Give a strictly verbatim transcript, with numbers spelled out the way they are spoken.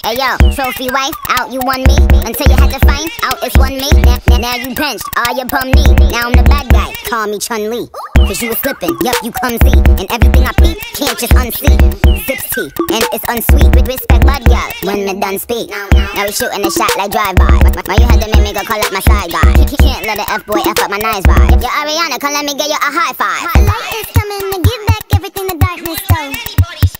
Hey yo, trophy wife, out you won me. Until you had to find out it's one me. Now, now, now you benched, all your bum knee. Now I'm the bad guy, call me Chun-Li. Cause you was slipping, yup, you clumsy. And everything I peep, can't just unsee. Zips tea, and it's unsweet. With respect, bud girl, when me done speak. Now we shooting a shot like drive-by. Why you had to make me go call up my side guy? Can't let an F-boy F up my nice vibe. Yo, Ariana, come let me get you a high five. The light is coming to give back everything the darkness stole.